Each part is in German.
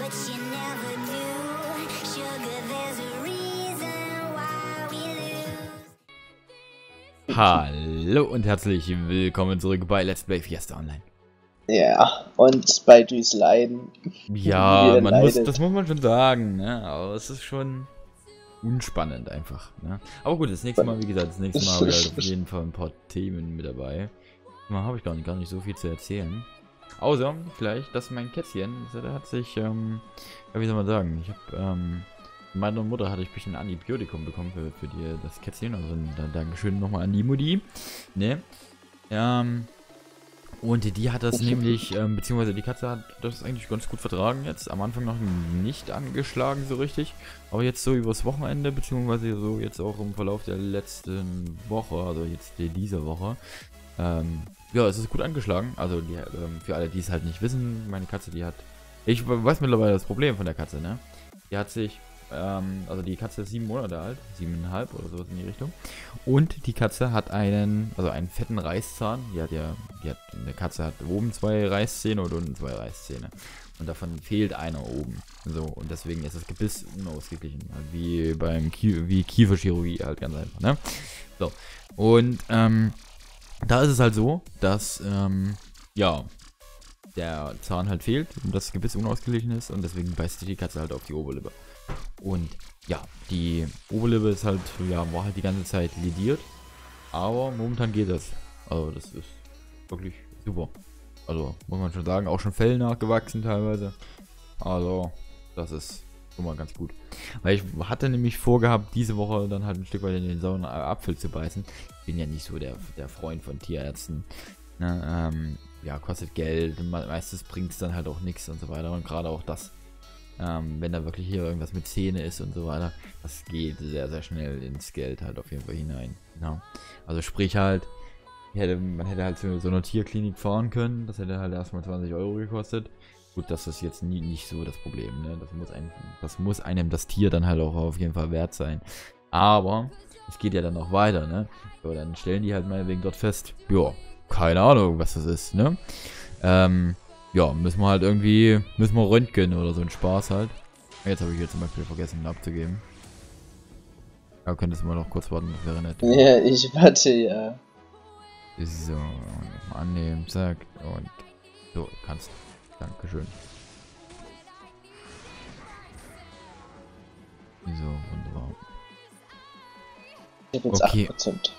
Hallo und herzlich willkommen zurück bei Let's Play Fiesta Online. Ja, und bei Düs Leiden. Ja, das muss man schon sagen, ne? Aber es ist schon unspannend einfach, ne? Aber gut, das nächste Mal, wie gesagt, habe ich auf jeden Fall ein paar Themen mit dabei. Mal habe ich gar nicht so viel zu erzählen. Außer, vielleicht, dass mein Kätzchen, der hat sich, ja, wie soll man sagen, ich habe, meiner Mutter hatte ich ein bisschen Antibiotikum bekommen für das Kätzchen, also Dankeschön nochmal an die Mutti, ne? Und die hat das nämlich, beziehungsweise die Katze hat das eigentlich ganz gut vertragen jetzt. Am Anfang noch nicht angeschlagen so richtig. Aber jetzt so übers Wochenende, beziehungsweise so jetzt auch im Verlauf der letzten Woche, also jetzt dieser Woche. Ja, es ist gut angeschlagen. Also für alle, die es halt nicht wissen, meine Katze, die hat... Ich weiß mittlerweile das Problem von der Katze, ne? Die hat sich... also die Katze ist 7 Monate alt, 7,5 oder sowas in die Richtung. Und die Katze hat einen fetten Reißzahn. Eine Katze hat oben 2 Reißzähne und unten 2 Reißzähne. Und davon fehlt einer oben. So, und deswegen ist das Gebiss unausgeglichen. Halt wie Kieferchirurgie halt ganz einfach, ne? So. Und, da ist es halt so, dass, ja, der Zahn halt fehlt und das Gebiss unausgeglichen ist und deswegen beißt sich die Katze halt auf die Oberlippe. Und ja, die Oberlippe ist halt, ja, war halt die ganze Zeit lediert. Aber momentan geht das. Also das ist wirklich super. Also muss man schon sagen, auch schon Fell nachgewachsen teilweise. Also das ist schon mal ganz gut. Weil ich hatte nämlich vorgehabt, diese Woche dann halt ein Stück weit in den sauren Apfel zu beißen. Ich bin ja nicht so der Freund von Tierärzten. Ne, ja, kostet Geld. Meistens bringt es dann halt auch nichts und so weiter. Und gerade auch das. Wenn da wirklich hier irgendwas mit Zähne ist und so weiter, das geht sehr, sehr schnell ins Geld halt auf jeden Fall hinein. Genau. Also sprich halt, man hätte halt zu so einer Tierklinik fahren können, das hätte halt erstmal 20 Euro gekostet. Gut, das ist jetzt nicht so das Problem, ne? Das muss einem das Tier dann halt auch auf jeden Fall wert sein. Aber es geht ja dann noch weiter, ne? So, dann stellen die halt meinetwegen dort fest, ja, keine Ahnung, was das ist, ne? Ja, müssen wir röntgen oder so ein Spaß halt. Jetzt habe ich hier zum Beispiel vergessen, ihn abzugeben. Ja, könntest du mal noch kurz warten, das wäre nett. Ja, ich warte, ja. So, annehmen, zack, und so, kannst. Dankeschön. So, wunderbar. Ich habe jetzt okay.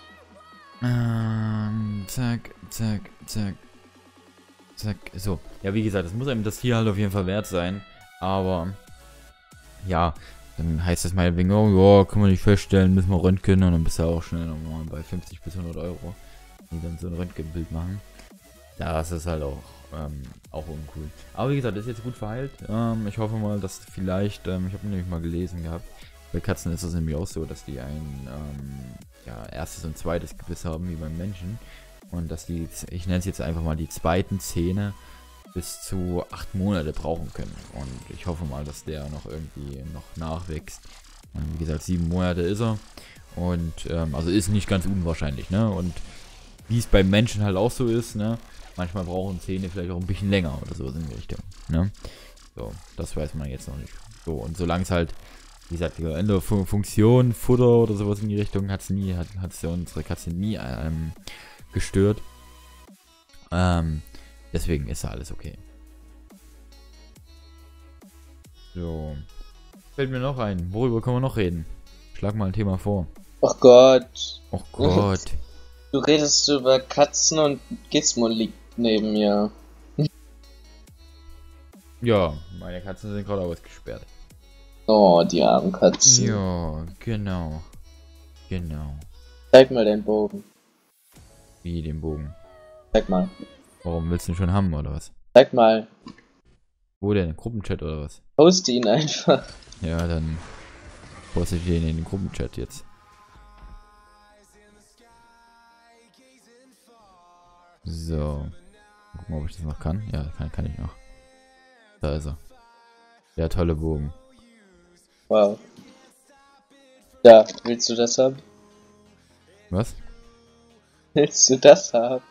8%. Zack, zack, zack. Zack, so. Ja, wie gesagt, es muss einem das hier halt auf jeden Fall wert sein. Aber, ja, dann heißt das meinetwegen, oh ja, kann man nicht feststellen, müssen wir röntgen. Und dann bist du auch schnell nochmal bei 50 bis 100 Euro, die dann so ein Röntgenbild machen. Ja, das ist halt auch uncool. Aber wie gesagt, das ist jetzt gut verheilt. Ich hoffe mal, dass vielleicht, ich habe nämlich mal gelesen gehabt, bei Katzen ist es nämlich auch so, dass die ein ja, erstes und zweites Gebiss haben, wie beim Menschen. Und dass die, ich nenne es jetzt einfach mal, die zweiten Zähne bis zu 8 Monate brauchen können. Und ich hoffe mal, dass der noch irgendwie nachwächst. Und wie gesagt, 7 Monate ist er. Und also ist nicht ganz unwahrscheinlich, ne? Und wie es beim Menschen halt auch so ist, ne? Manchmal brauchen Zähne vielleicht auch ein bisschen länger oder so in die Richtung, ne? So, das weiß man jetzt noch nicht. So, und solange es halt, wie gesagt, in der Funktion, Futter oder sowas in die Richtung hat es ja unsere Katze nie gestört. Deswegen ist da alles okay. So. Fällt mir noch ein. Worüber können wir noch reden? Schlag mal ein Thema vor. Oh Gott. Oh Gott. Du redest über Katzen und Gizmo liegt neben mir. Ja, meine Katzen sind gerade ausgesperrt. Oh, die armen Katzen. Ja, genau. Genau. Zeig mal deinen Bogen. Wie den Bogen? Zeig mal. Warum willst du ihn schon haben, oder was? Zeig mal. Wo denn? Gruppenchat oder was? Poste ihn einfach. Ja, dann poste ich den in den Gruppenchat jetzt. So. Gucken, ob ich das noch kann. Ja, kann ich noch. Da ist er. Der tolle Bogen. Wow. Ja, willst du das haben? Was? Willst du das haben?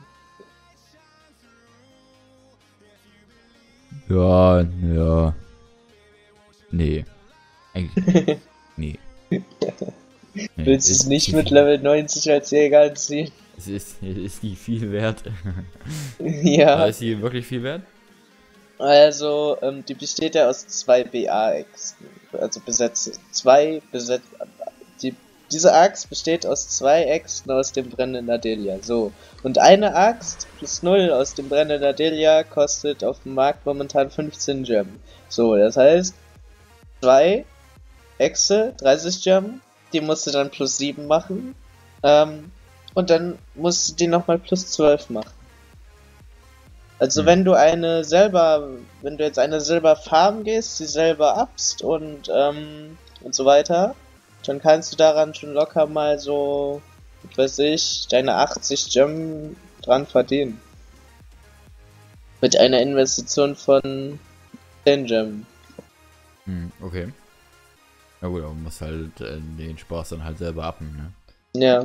Ja, ja. Nee. Eigentlich. Nee. Willst du es nicht mit Level 90 als Jäger anziehen? Ist die viel wert? Ja. Ist die wirklich viel wert? Also, die besteht ja aus 2 BA-Äxten. Also diese Axt besteht aus 2 Äxten aus dem brennenden Adelia. So. Und eine Axt plus 0 aus dem brennenden Adelia kostet auf dem Markt momentan 15 Gem. So, das heißt, 2 Äxte, 30 Gem, die musst du dann plus 7 machen. Und dann musst du die nochmal plus 12 machen. Also wenn du wenn du jetzt eine selber farmen gehst, sie selber abst und so weiter, dann kannst du daran schon locker mal so, was weiß ich, deine 80 Gem dran verdienen. Mit einer Investition von 10 Gem. Okay. Na gut, aber man muss halt den Spaß dann halt selber appen, ne? Ja.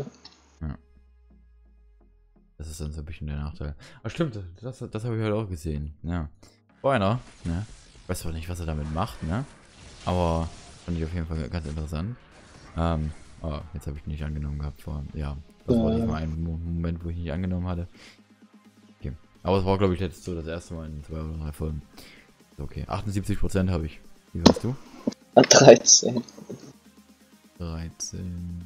Das ist dann so ein bisschen der Nachteil. Aber stimmt, das habe ich halt auch gesehen, ja. War einer, ne? Ich weiß zwar nicht, was er damit macht, ne? Aber fand ich auf jeden Fall ganz interessant. Oh, jetzt habe ich nicht angenommen gehabt vor, ja. Das war nicht mal ein Moment, wo ich nicht angenommen hatte. Okay. Aber es war, glaube ich, jetzt so das erste Mal in 2 oder 3 Folgen. Okay, 78% habe ich. Wie warst du? 13. 13.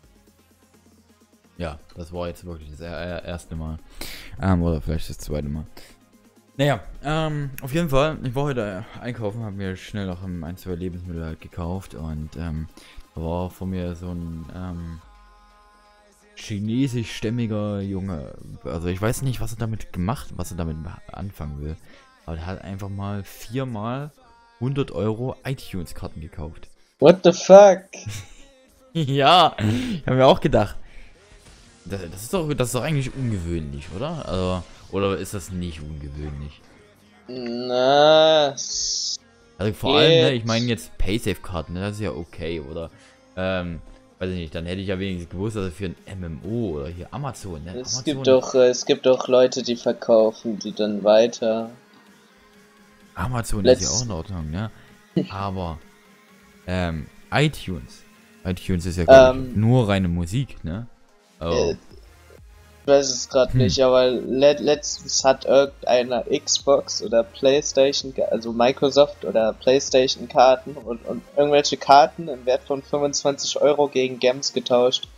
Ja, das war jetzt wirklich das erste Mal. Oder vielleicht das zweite Mal. Naja, auf jeden Fall, ich war heute einkaufen, habe mir schnell noch ein, 2 Lebensmittel halt gekauft und da war vor mir so ein chinesischstämmiger Junge. Also ich weiß nicht, was er damit gemacht, was er damit anfangen will. Aber er hat einfach mal 4-mal 100 € iTunes-Karten gekauft. What the fuck? Ja, ich habe mir auch gedacht. Das ist doch eigentlich ungewöhnlich, oder? Also, oder ist das nicht ungewöhnlich? Na, also vor allem, ne, ich meine jetzt Paysafe-Karten, ne, das ist ja okay, oder? Weiß ich nicht, dann hätte ich ja wenigstens gewusst, dass er für ein MMO oder hier Amazon, ne? Es gibt doch Leute, die verkaufen die dann weiter. Amazon ist ja auch in Ordnung, ne? Aber, iTunes ist ja, glaube ich, nur reine Musik, ne? Oh. Ich weiß es gerade nicht, aber letztens hat irgendeiner Xbox oder PlayStation, also Microsoft oder PlayStation Karten und irgendwelche Karten im Wert von 25 € gegen Gems getauscht.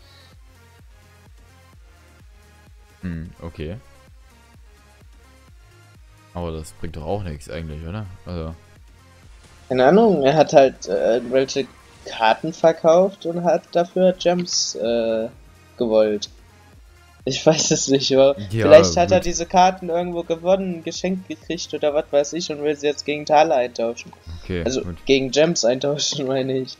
Okay. Aber das bringt doch auch nichts eigentlich, oder? Also. Keine Ahnung, er hat halt irgendwelche Karten verkauft und hat dafür Gems gewollt. Ich weiß es nicht, aber ja, vielleicht hat er diese Karten irgendwo gewonnen, geschenkt gekriegt oder was weiß ich und will sie jetzt gegen Taler eintauschen. Okay, also gut. Gegen Gems eintauschen, meine ich.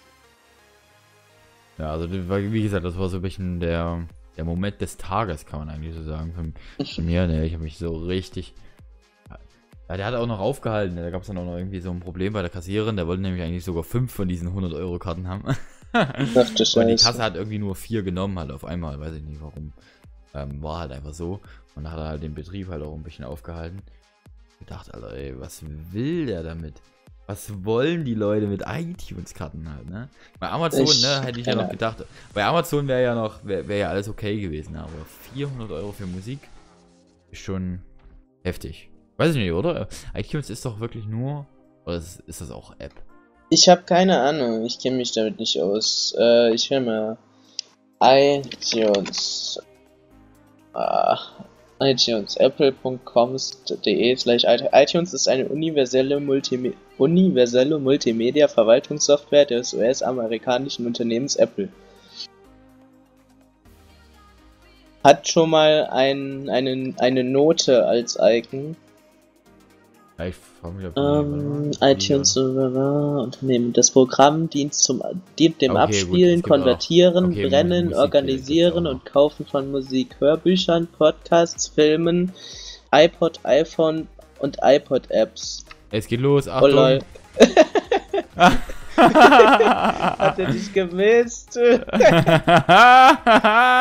Ja, also wie gesagt, das war so ein bisschen der Moment des Tages, kann man eigentlich so sagen. Von mir, ne, ich habe mich so richtig... Ja, der hat auch noch aufgehalten, da gab es dann auch noch irgendwie so ein Problem bei der Kassiererin, der wollte nämlich eigentlich sogar 5 von diesen 100-€ Karten haben. Und die Kasse hat irgendwie nur 4 genommen, halt auf einmal, weiß ich nicht warum. War halt einfach so. Und dann hat er halt den Betrieb halt auch ein bisschen aufgehalten. Ich dachte, Alter, ey, was will der damit? Was wollen die Leute mit iTunes-Karten halt, ne? Bei Amazon, ne, hätte ich ja noch gedacht, bei Amazon wäre ja noch, wäre ja alles okay gewesen, aber 400 € für Musik ist schon heftig. Weiß ich nicht, oder? iTunes ist doch wirklich nur, oder ist das auch App? Ich habe keine Ahnung, ich kenne mich damit nicht aus. Ich will mal iTunes. iTunes, apple.com/iTunes ist eine universelle Multimedia-Verwaltungssoftware des US-amerikanischen Unternehmens Apple. Hat schon mal eine Note als Icon. Ja, ich frage mich, iTunes Unternehmen. Das Programm dient dem Abspielen, Konvertieren, Brennen, Musik, Organisieren und Kaufen von Musik, Hörbüchern, Podcasts, Filmen, iPod, iPhone und iPod-Apps. Es geht los, Achtung! Oh, lol. Hat er dich gemisst?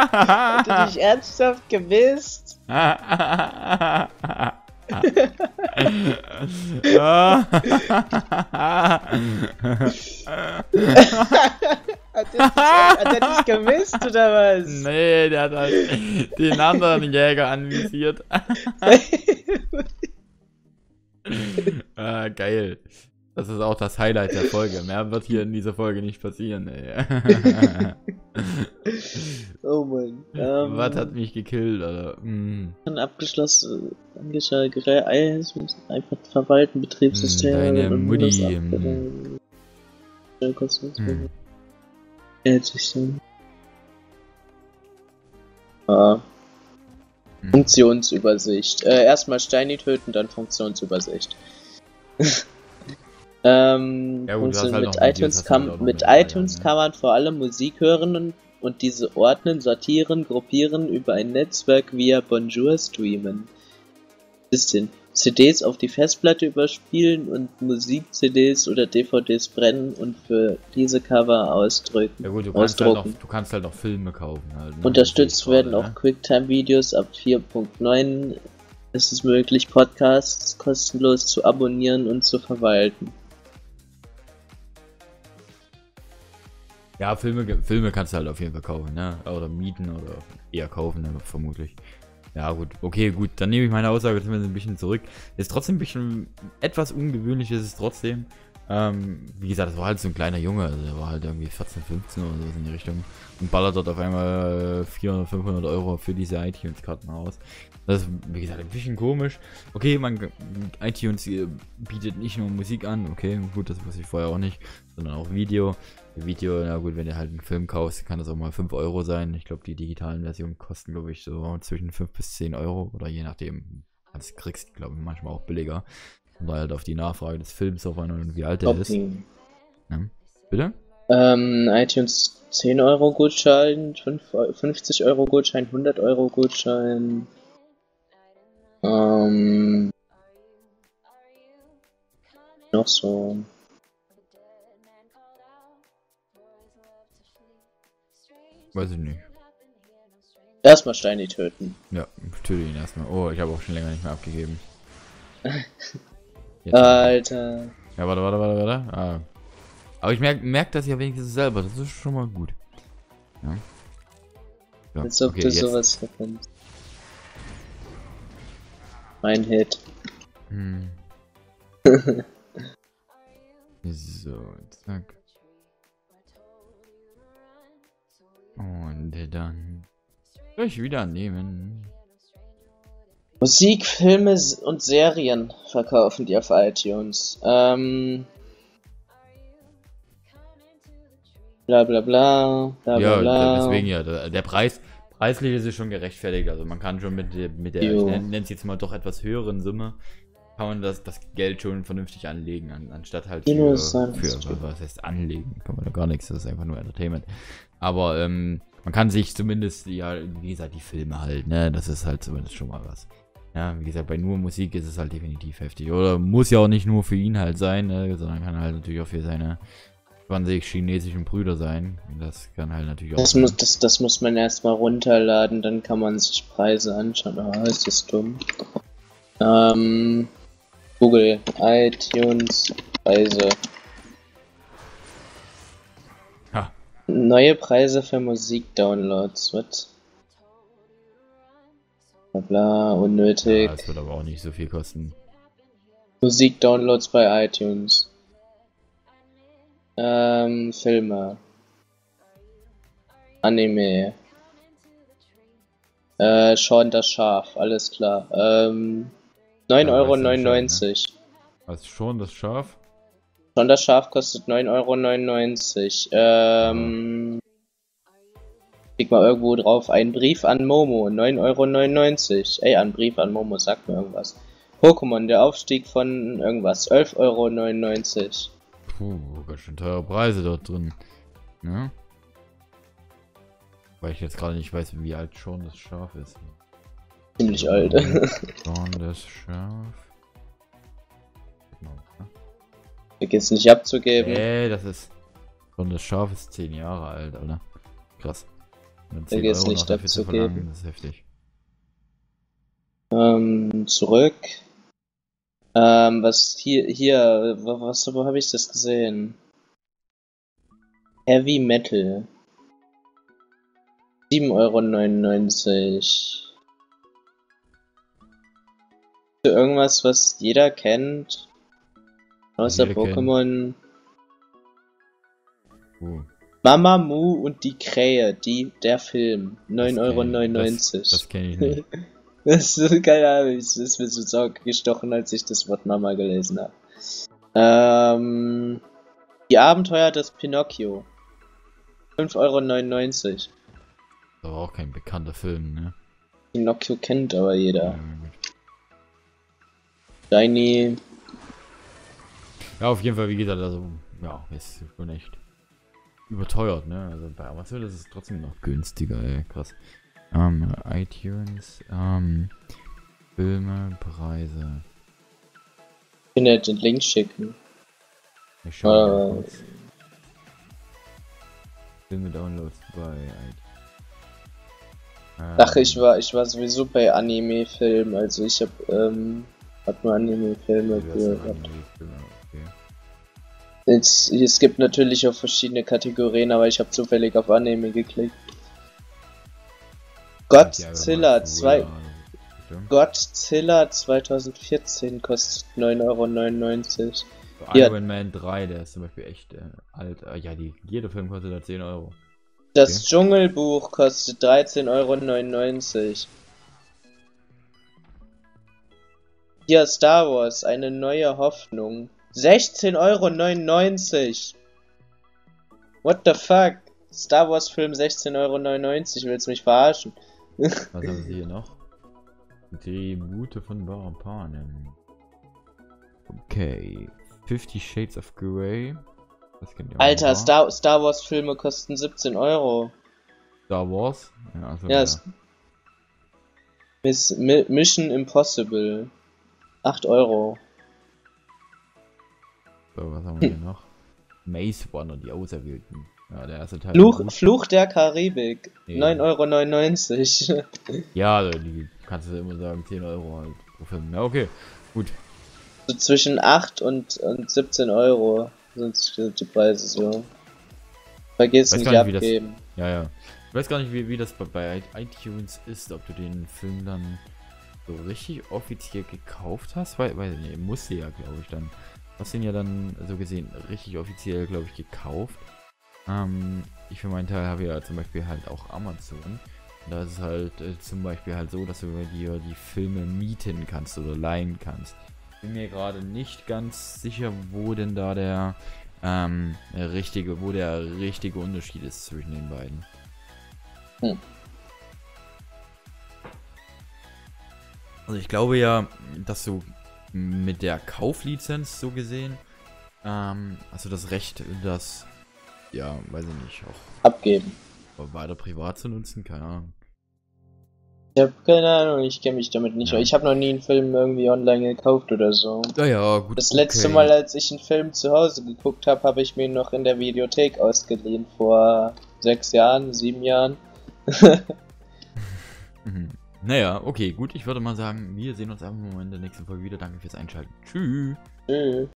Hat er dich ernsthaft gemisst? Hat der dich gemisst oder was? Nee, der hat halt den anderen Jäger anvisiert. Geil. Das ist auch das Highlight der Folge. Mehr wird hier in dieser Folge nicht passieren, ey. Oh Mann. Was hat mich gekillt, Alter? Abgeschlossen, angeschaut, einfach verwalten, Betriebssystem. Deine Mutti. Funktionsübersicht. Erstmal Steini töten, dann Funktionsübersicht. Ja, gut, Mit iTunes kann man vor allem Musik hören und diese ordnen, sortieren, gruppieren über ein Netzwerk via Bonjour streamen. Bisschen CDs auf die Festplatte überspielen und Musik-CDs oder DVDs brennen und für diese Cover ausdrücken. Ja gut, du kannst halt noch Filme kaufen. Halt, ne? Unterstützt werden auch Quicktime-Videos ab 4.9. Es ist möglich, Podcasts kostenlos zu abonnieren und zu verwalten. Ja, Filme kannst du halt auf jeden Fall kaufen, ne? Oder mieten oder eher kaufen, ne? Vermutlich. Ja gut, okay, gut, dann nehme ich meine Aussage zumindest ein bisschen zurück. Ist trotzdem ein bisschen etwas ungewöhnlich, ist es trotzdem. Wie gesagt, das war halt so ein kleiner Junge, also der war halt irgendwie 14, 15 oder so in die Richtung und ballert dort auf einmal 400, 500 Euro für diese iTunes-Karten aus. Das ist, wie gesagt, ein bisschen komisch. Okay, iTunes bietet nicht nur Musik an, okay, gut, das wusste ich vorher auch nicht, sondern auch Video. Video, na gut, wenn du halt einen Film kaufst, kann das auch mal 5 Euro sein. Ich glaube, die digitalen Versionen kosten, glaube ich, so zwischen 5 bis 10 Euro oder je nachdem, was du kriegst, glaube ich, manchmal auch billiger. Und da halt auf die Nachfrage des Films auf und wie alt der ist. Ja. Bitte? iTunes 10 Euro Gutschein, 50 Euro Gutschein, 100 Euro Gutschein. Noch so. Weiß ich nicht. Erstmal Steini töten. Ja, töte ihn erstmal. Oh, ich habe auch schon länger nicht mehr abgegeben. Alter. Ja, warte. Ah. Aber ich merk das ja wenigstens selber. Das ist schon mal gut. Ja. So, als ob du sowas verfindest. Mein Hit. So, zack. Und dann ich wieder nehmen. Musik, Filme und Serien verkaufen die auf iTunes. Bla bla bla. Ja, deswegen ja. Der preislich ist es schon gerechtfertigt. Also man kann schon mit der ich nenne es jetzt mal doch etwas höheren Summe, kann man das Geld schon vernünftig anlegen, anstatt halt für was heißt anlegen, kann man da gar nichts, das ist einfach nur Entertainment. Aber man kann sich zumindest, ja, wie gesagt, die Filme halt, ne, das ist halt zumindest schon mal was. Ja, wie gesagt, bei nur Musik ist es halt definitiv heftig. Oder muss ja auch nicht nur für ihn halt sein, ne, sondern kann halt natürlich auch für seine 20 chinesischen Brüder sein. Das kann halt natürlich auch das muss man erstmal runterladen, dann kann man sich Preise anschauen. Ah, ist das dumm. Google, iTunes, Preise. Ha. Neue Preise für Musikdownloads. Was? Bla, unnötig. Ja, das wird aber auch nicht so viel kosten. Musikdownloads bei iTunes. Filme. Anime. Shaun das Schaf, alles klar. 9,99 €. Was, Shaun das Schaf? Shaun das Schaf kostet 9,99 €. Klick mal irgendwo drauf. Ein Brief an Momo, 9,99 €. Ey, ein Brief an Momo, sagt mir irgendwas. Pokémon, der Aufstieg von irgendwas, 11,99 €. Puh, ganz schön teure Preise dort drin. Ja? Weil ich jetzt gerade nicht weiß, wie alt Shaun das Schaf ist. Ziemlich alt. Shaun das Schaf. Vergiss nicht abzugeben. Das ist. Shaun das Schaf ist 10 Jahre alt, Alter. Krass. Vergiss nicht abzugeben. Das ist heftig. Zurück. wo habe ich das gesehen? Heavy Metal. 7,99 €. Irgendwas, was jeder kennt, außer Jeder kennt. Pokémon. Oh, Mamamoo und die Krähe, der Film. das kenn ich. 9,99 Das kenne ich nicht. Das ist keine Ahnung, es ist mir so ins Auge gestochen, als ich das Wort Mama gelesen habe. Die Abenteuer des Pinocchio. 5,99 €. Aber auch kein bekannter Film, ne? Pinocchio kennt aber jeder. Ja, gut. Shiny. Ja, auf jeden Fall, wie gesagt, also, ja, ist schon echt überteuert, ne? Also bei Amazon ist es trotzdem noch günstiger, ey, krass. iTunes, Filme, Preise. Ich kann dir den Link schicken. Ich schau mal kurz. Filme Downloads bei iTunes. Ach, ich war sowieso bei Anime-Filmen, also ich hab nur Anime-Filme gehabt. Okay. Es gibt natürlich auch verschiedene Kategorien, aber ich habe zufällig auf Anime geklickt. Godzilla 2014 kostet 9,99 €. Ja, Iron Man 3, der ist zum Beispiel echt alt. Ja, jeder Film kostet da 10 €. das Dschungelbuch kostet 13,99 €. Hier Star Wars, eine neue Hoffnung. 16,99 €. What the fuck? Star Wars Film 16,99 €, willst du mich verarschen? Was haben sie hier noch? Tribute von Panem. Okay. 50 Shades of Grey. Das kennt ihr auch. Alter, Star Wars Filme kosten 17 €. Star Wars? Ja, also Ja, ja. Mission Impossible. 8 €. So, was haben wir hier noch? Maze Runner, die Auserwählten. Ja, der erste Teil. Fluch der Karibik. Nee. 9,99 €. Ja, also die kannst du immer sagen, 10 € halt pro Film. Ja, okay. Gut. So zwischen 8 und 17 € sind die Preise so. Vergiss nicht abgeben. Ja. Ich weiß gar nicht, wie das bei iTunes ist, ob du den Film dann so richtig offiziell gekauft hast, weil nee, musst du ja, glaube ich, dann. Hast den ja dann so gesehen richtig offiziell, glaube ich, gekauft. Ich für meinen Teil habe ja zum Beispiel halt auch Amazon. Da ist es halt zum Beispiel halt so, dass du dir die Filme mieten kannst oder leihen kannst. Bin mir gerade nicht ganz sicher, wo denn da der richtige Unterschied ist zwischen den beiden. Also ich glaube ja, dass du mit der Kauflizenz so gesehen, also das Recht, das, ja, weiß ich nicht, auch Abgeben. weiter privat zu nutzen, keine Ahnung. Ich habe keine Ahnung, ich kenne mich damit nicht. Ja. Ich habe noch nie einen Film irgendwie online gekauft oder so. Ja, gut. Das letzte Mal, als ich einen Film zu Hause geguckt habe, habe ich mir ihn noch in der Videothek ausgeliehen, vor 6 Jahren, 7 Jahren. Naja, okay, gut. Ich würde mal sagen, wir sehen uns einfach im Moment in der nächsten Folge wieder. Danke fürs Einschalten. Tschüss. Tschüss.